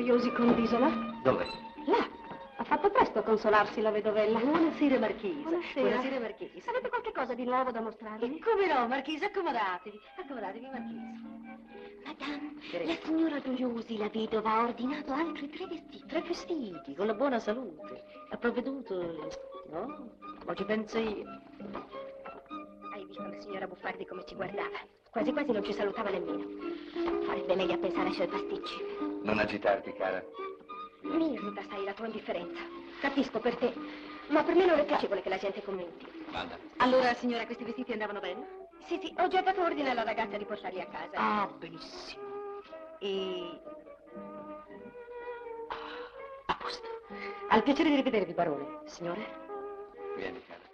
noiosi con l'isola? Dove? Là. Ha fatto presto a consolarsi la vedovella. Buonasera, Marchesa. Buonasera. Marchesa. Avete qualche cosa di nuovo da mostrarmi? E come no, Marchesa, accomodatevi. Accomodatevi, Marchesa. Madame, la signora Noiosi, la vedova, ha ordinato altri 3 vestiti. 3 vestiti, con la buona salute. Ha provveduto, no? Ma ci penso io. Hai visto la signora Buffardi come ci guardava? Quasi quasi non ci salutava nemmeno. Farebbe meglio a pensare ai suoi pasticci. Non agitarti, cara. Mi irrita, sai, la tua indifferenza. Capisco per te, ma per me non è piacevole che la gente commenti. Vada. Allora, signora, questi vestiti andavano bene? Sì, sì, ho già dato ordine alla ragazza di portarli a casa. Ah, benissimo. E... a posto. Al piacere di rivedervi, barone. Signore? Vieni, cara.